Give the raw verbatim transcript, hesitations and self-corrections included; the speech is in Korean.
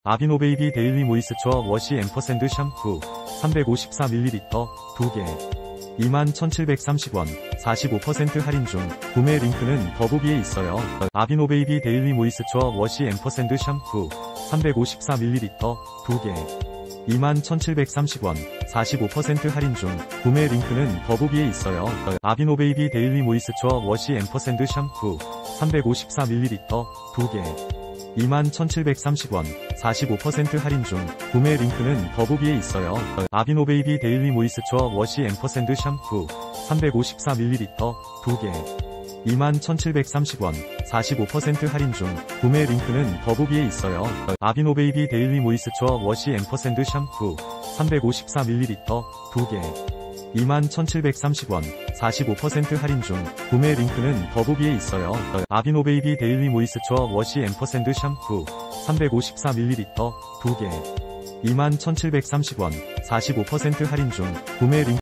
아비노베이비 데일리 모이스처 워시 앰퍼샌드 샴푸 삼백오십사 밀리리터 두 개 이만 천칠백삼십 원 사십오 퍼센트 할인 중. 구매 링크는 더보기에 있어요. 아비노베이비 데일리 모이스처 워시 앰퍼샌드 샴푸 삼백오십사 밀리리터 두 개 이만 천칠백삼십 원 사십오 퍼센트 할인 중. 구매 링크는 더보기에 있어요. 아비노베이비 데일리 모이스처 워시 앰퍼샌드 샴푸 삼백오십사 밀리리터 두 개 이만 천칠백삼십 원 사십오 퍼센트 할인 중. 구매 링크는 더보기에 있어요. 아비노베이비 데일리 모이스처 워시 앰퍼샌드 샴푸 삼백오십사 밀리리터 두 개 이만 천칠백삼십 원 사십오 퍼센트 할인 중. 구매 링크는 더보기에 있어요. 아비노베이비 데일리 모이스처 워시 앰퍼샌드 샴푸 삼백오십사 밀리리터 두 개 이만 천칠백삼십 원 사십오 퍼센트 할인 중. 구매 링크는 더보기에 있어요. 아비노베이비 데일리 모이스처 워시 앰퍼샌드 샴푸 삼백오십사 밀리리터 두 개 이만 천칠백삼십 원 사십오 퍼센트 할인 중. 구매 링크